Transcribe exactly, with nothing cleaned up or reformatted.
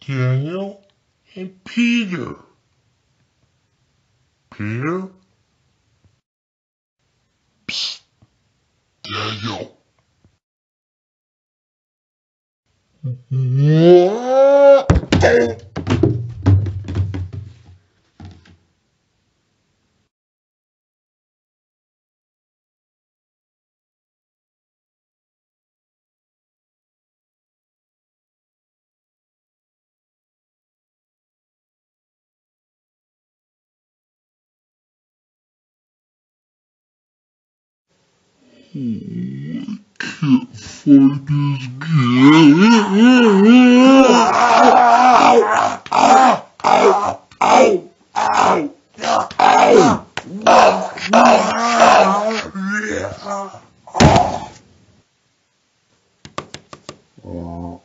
Daniel and Peter. Peter? Psst, Daniel. What? I can't find his game.